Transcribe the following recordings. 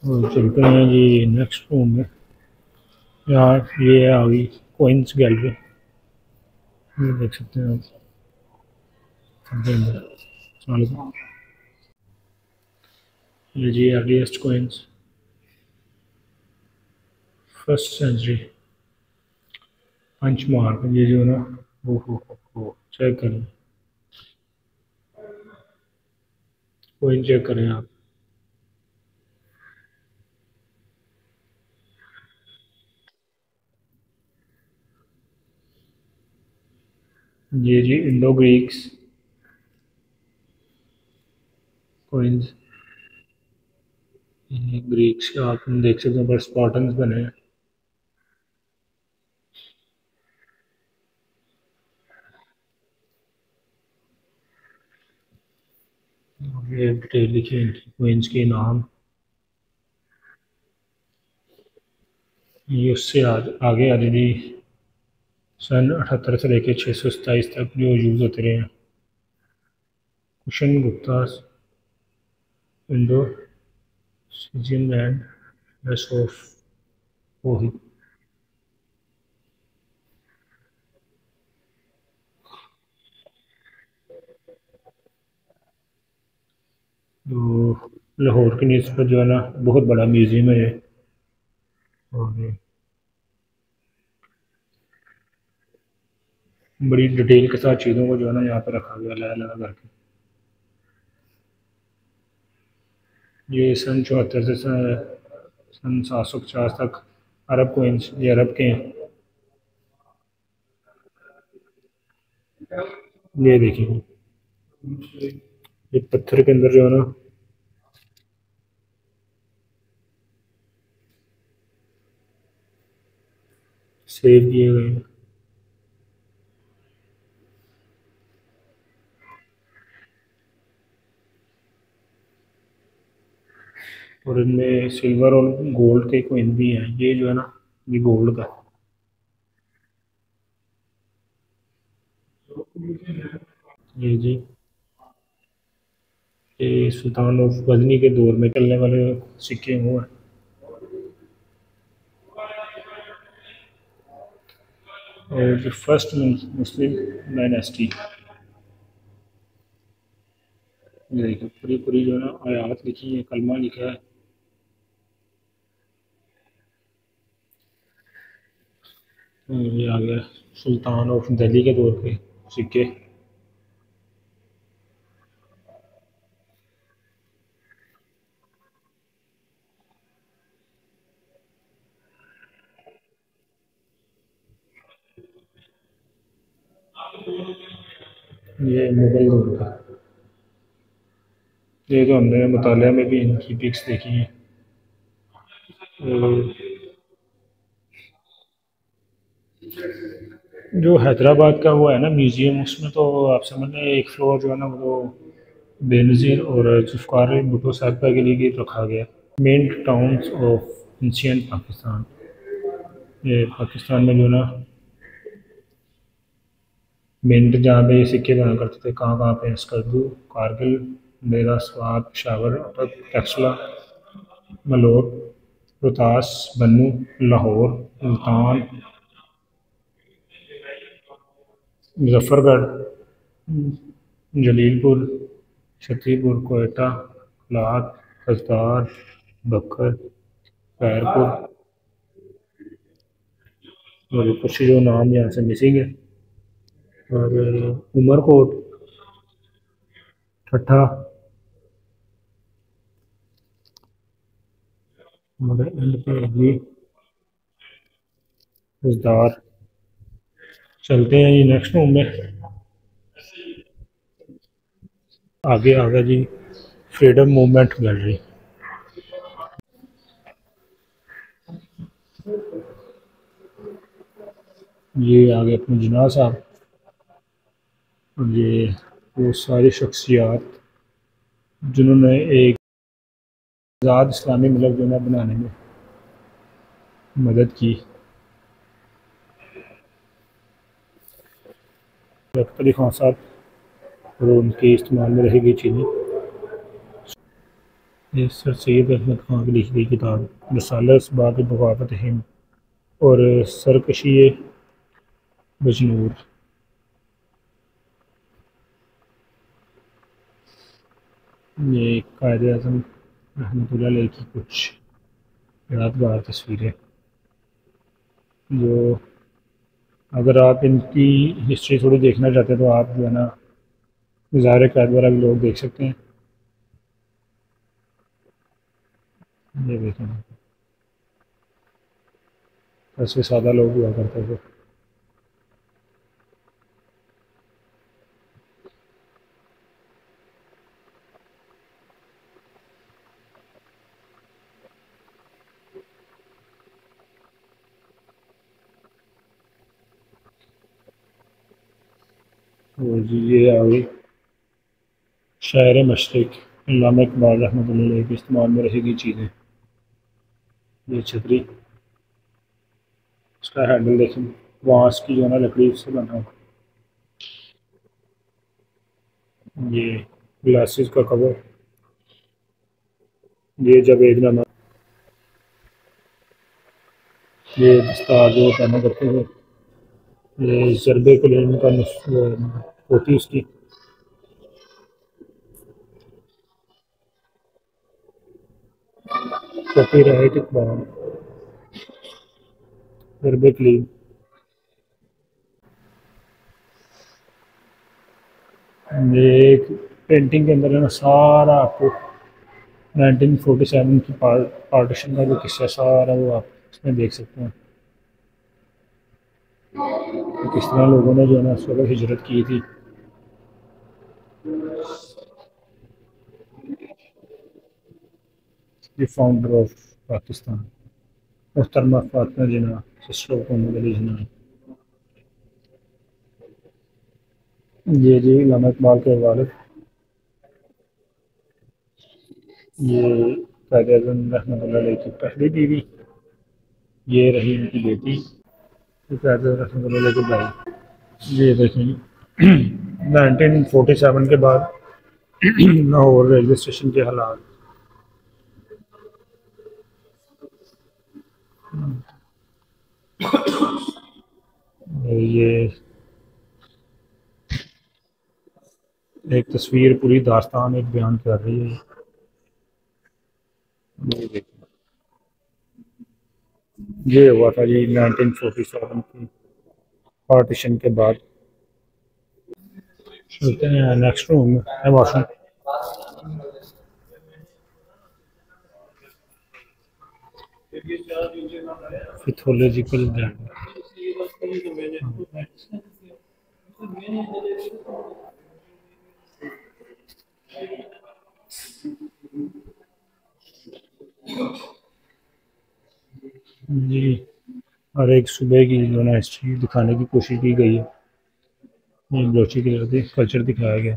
और चलते हैं जी नेक्स्ट रूम में। यहाँ ये आ गई कोइंस गैलरी, ये देख सकते हैं आप। चलते हैं अंदर। अस्सलाम वालेकुम। ये जी earliest coins, first century, punch mark, ये जो है ना, वो चेक करें, कोइन चेक करें आप। ये जी इंडो ग्रीक्स कोइंस, ग्रीक्स के आप देख सकते हैं, पर स्पार्टन्स बने हैं। ये डिटेल लिखी है इनकी कोइंस के नाम। ये उससे आगे ऑलरेडी सन 78 से लेकर 627 तक जो यूज़ होते रहे हैं। Kushan Gupta Indo Scythian land west of वही। तो लाहौर की नीज़ पर जो है ना बहुत बड़ा म्यूज़ियम है ये। और ये बड़ी डिटेल के साथ चीज़ों को जो है ना यहाँ पे रखा गया अलग अलग करके। ये सन 74 से सन 750 तक अरब कोइंस, ये अरब के हैं। ये देखिए, ये पत्थर के अंदर जो है ना सेव किए गए हैं। और इनमें सिल्वर और गोल्ड के कोइन भी हैं। ये जो है ना, ये गोल्ड का है। ये जी, ये सुल्तान ऑफ गजनी के दौर में चलने वाले सिक्के वो हैं। और जो फर्स्ट मुस्लिम डायनेस्टी, ये देखिए पूरी पूरी जो है ना आयात लिखी है, कलमा लिखा है। ये आ गया सुल्तान ऑफ दिल्ली के दौर के सिक्के। ये मुगल दौर का, ये तो हमने मुतालिया में भी इनकी पिक्स देखी हैं। और जो हैदराबाद का वो है ना म्यूज़ियम, उसमें तो आप समझ लें एक फ्लोर जो है ना वो बेनज़ीर और जुल्फ़िकार भुट्टो साहब के लिए रखा गया। Main towns of ancient Pakistan, ये पाकिस्तान में जो ना मिंट जहाँ पे ये सिक्के बना करते थे, कहाँ कहाँ पे, स्कर्दू, कारगिल, मेरा स्वाद, पेशावर, टक्सला, मलोट, रोहतास, बन्नू, लाहौर, मुल्तान, मुजफ्फरगढ़, जलीलपुर, छतरपुर, कोयटा, लाट, हज़ार, बकर, खैरपुर, और कुछ जो नाम यहाँ से मिसिंग है। और उमरकोट, ठट्ठा, हमारे एंड पे अभी हज़ार। चलते हैं जी नेक्स्ट रूम में। आगे आ गया जी फ्रीडम मूवमेंट गैलरी। ये आ गए अपने जिन्ना साहब। और ये वो सारी शख्सियात जिन्होंने एक आज़ाद इस्लामी मुल्क जो है बनाने में मदद की। डॉक्टर अली खान साहब और उनके इस्तेमाल में रही गई चीज़ें। ये सर सैयद अहमद खां की लिखी गई किताब रसाला बाब बगावत हिंद और सरकशी बजनूर। ये कायद अज़म रहमतुल्लाह अलैह की कुछ यादगार तस्वीरें जो अगर आप इनकी हिस्ट्री थोड़ी देखना चाहते हैं तो आप जो है ना ज़ाहिर कैद वाला भी लोग देख सकते हैं। ये देखें ऐसे सादा लोग हुआ करते थे। तो जी ये आ गई शायर मशरक़ अल्लामा इकबाल रहमतुल्लाह अलैह के इस्तेमाल में रहेगी चीज़ें। ये छतरी इसका हैंडल देखें बांस की जो है ना लकड़ी से बना हुआ। ये ग्लासेस का कवर। ये जब एक नामा ये दस्तार जो पहना करते थे। ये ज़रबे कलीम का होती उसकी। कॉपीराइट इकबाल ज़रबे कलीम। ये एक पेंटिंग के अंदर है ना सारा आपको 1947 की पार्टीशन का जो किस्सा सारा वो आप इसमें देख सकते हैं कि किस तरह लोगों ने जो है ना उस वक्त हिजरत की थी। ये फाउंडर ऑफ पाकिस्तान मोहतरमा फातिमा जिन्ना सिस्टर ऑफ मोहम्मद अली जिन्ना। ये जी अल्लामा इकबाल के वालिद। ये कायद अज़म रहमतुल्लाह अलैह की पहली बीवी। ये रही उनकी बेटी। ये कायद अज़म रहमतुल्लाह अलैह के भाई। ये देखें 1947 के बाद लाहौर रेलवे स्टेशन के हालात। ये एक तस्वीर पूरी दास्तान एक बयान कर रही है। ये देखिए ये हुआ था जी 1947 की पार्टीशन के बाद। चलते हैं नेक्स्ट रूम में है वॉशरूम। Pathological bland. जी और एक सुबह की जो है हिस्ट्री दिखाने की कोशिश की गई है। ये बलोची कल्चर दिखाया गया।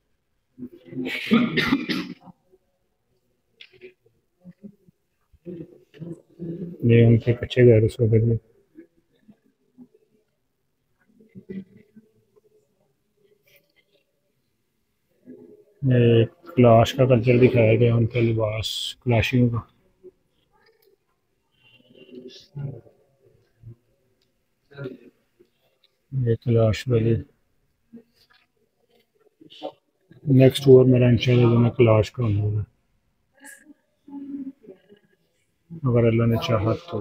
ये उनके कच्चे घर उस वक्त के। ये क्लाश का कल्चर दिखाया गया उनका लिबास क्लाशियों का। ये क्लाश वाले नेक्स्ट ओवर मेरा इंशाल्लाह जो मैं क्लाश का होगा अगर अल्लाह ने चाहा तो।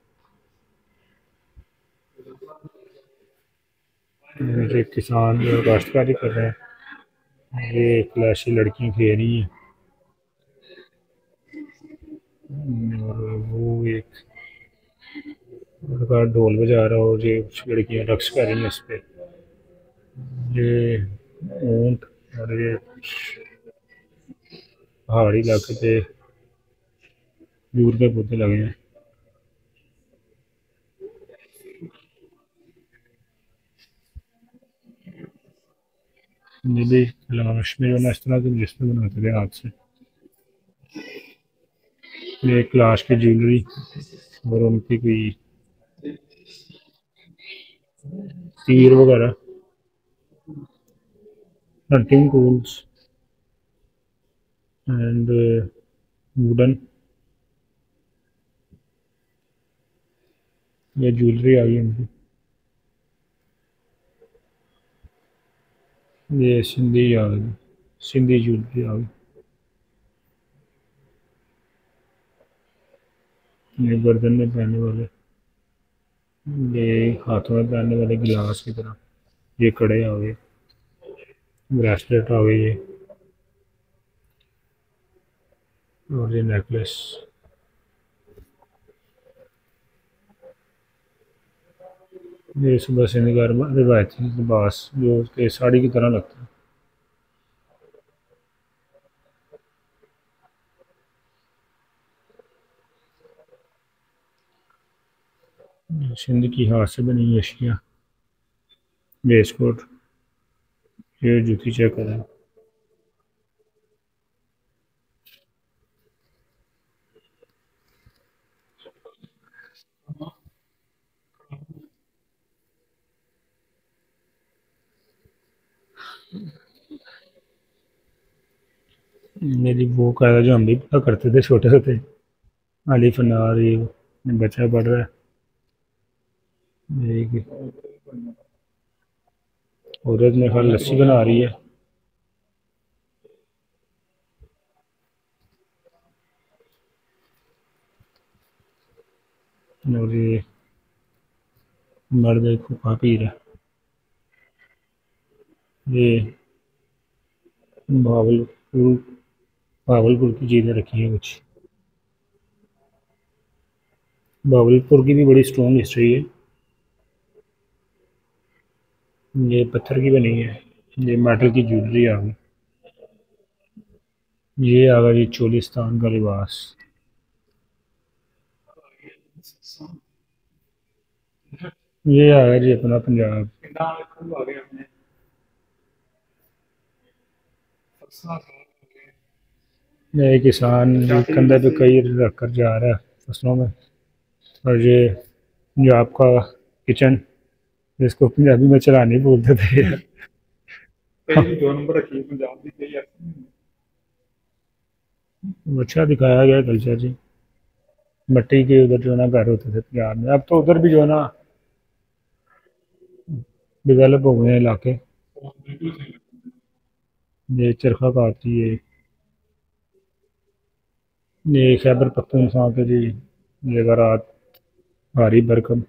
एक किसान जो काश्तकारी कर रहे हैं ये क्लाशी लड़कियां खेल रही हैं और वो एक लड़का ढोल बजा रहा है और ये कुछ लड़कियां रक्स कर रही हैं इस पे। ये ऊंट और ये पहाड़ी इलाके पे दूर के पौधे लगे हैं। ये भी लाश में जो ना इस तरह के मुजस्मे बनाते थे हाथ से। ये एक लाश की ज्वेलरी और उनकी कोई तीर वगैरह हंटिंग टूल्स एंड वुडन, ये ज्वेलरी आ गई इनकी। ये सिंधी आ गई, सिंधी ज्वेलरी आ गई। ये गर्दन में पहनने वाले, ये हाथों में पहनने वाले गिलास की तरह, ये कड़े आ गए, ब्रेसलेट आ गई ये, और ये नेकलेस। ये सुबह सिंध का रिवायती लिबास जो उसके साड़ी की तरह लगता है। सिंध की हाथ से बनी अशिया, वेस्टकोट, ये जूती चेक करें। मेरी वो कायदा जो हम भी पढ़ा करते थे छोटे होते, अलिफ अनार, ये बच्चा पढ़ रहा है, एक औरत मेरे ख्याल लस्सी बना रही है, और ये मर्द एक हुक्का पी रहा है। ये भावलपुर, भावलपुर की चीज़ें रखी हैं कुछ। भावलपुर की भी बड़ी स्ट्रॉन्ग हिस्ट्री है। ये पत्थर की बनी है, ये मेटल की ज्वेलरी आ गई। ये आ गया जी चोलिस्तान का लिबास। ये आ गया जी अपना पंजाब। ये किसान कंधे पे कई रख कर जा रहा है फसलों में। और ये पंजाब का किचन, जिसको पंजाबी में चलानी बोलते थे। दो नंबर रखी है पंजाब की। अच्छा दिखाया गया कल्चर जी। मिट्टी के उधर जो है ना घर होते थे पंजाब में, अब तो उधर भी जो है ना डेवलप हो गए हैं इलाके। ये चरखा कातती है, ये खैबर पख्तूनख्वा के जी जेवरात, भारी भरकम।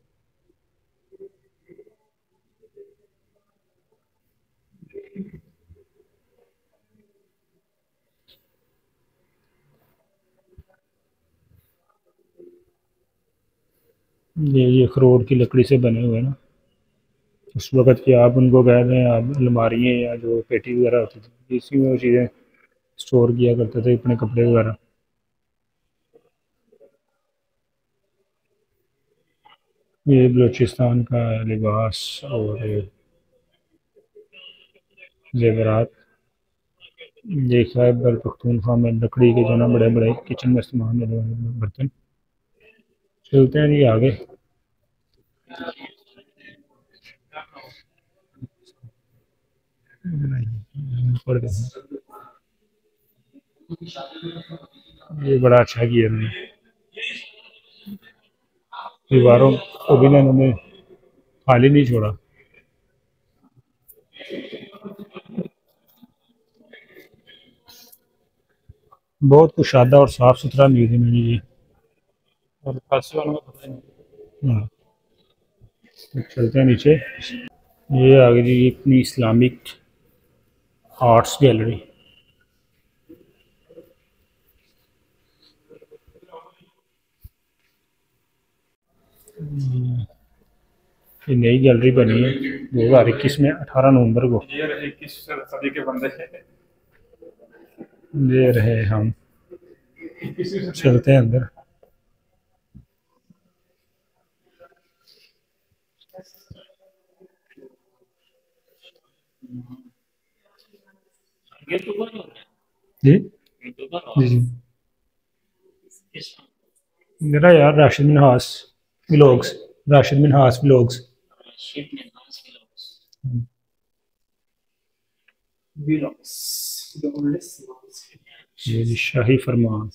ये अखरोट की लकड़ी से बने हुए हैं ना, उस वक़्त की आप उनको कह रहे हैं आप अलमारियाँ या जो पेटी वगैरह होती थी, इसी में वो चीज़ें स्टोर किया करते थे अपने कपड़े वगैरह। ये बलूचिस्तान का लिबास और ज़ेवरात। ये खैबर पख्तूनख्वा में लकड़ी के जो ना बड़े बड़े किचन में इस्तेमाल होने वाले बर्तन। चलते हैं जी आगे। पढ़ के ये बड़ा अच्छा किया उन्होंने, दीवारों को भी ना उन्होंने खाली नहीं छोड़ा। बहुत कुशादा और साफ सुथरा म्यूजियम है ये। और खास वालों को पता नहीं। हाँ, तो चलते हैं नीचे। ये आ गई जी अपनी इस्लामिक आर्ट्स गैलरी। ये नई गैलरी बनी है 2021 में, 18 नवंबर को। ये रहे 21 सदी के बंदे, ये रहे हम। चलते हैं अंदर। जी जी जी। मेरा यार राशिद मिनहास व्लॉग्स, राशिद मिनहास व्लॉग्स। ये जी शाही फरमान।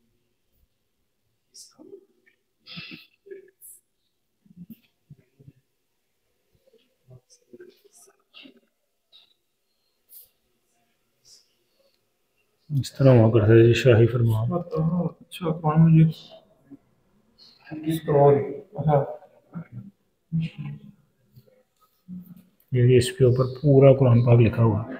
इस तरह हुआ करता है जी शाही फरमान। अच्छा कौन मुझे स्क्रॉल। हाँ ये इसके ऊपर पूरा कुरान पाक लिखा हुआ है।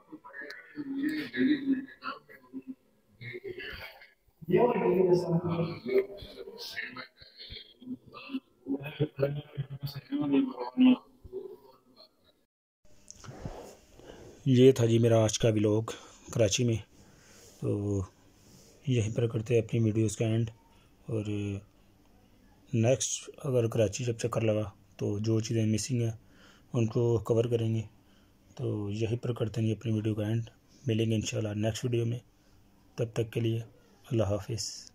ये था जी मेरा आज का व्लॉग कराची में। तो यहीं पर करते हैं अपनी वीडियोज़ का एंड। और नेक्स्ट अगर कराची जब चक्कर लगा तो जो चीज़ें मिसिंग हैं उनको कवर करेंगे। तो यहीं पर करते हैं अपनी वीडियो का एंड। मिलेंगे इंशाल्लाह नेक्स्ट वीडियो में। तब तक के लिए अल्लाह हाफिज़।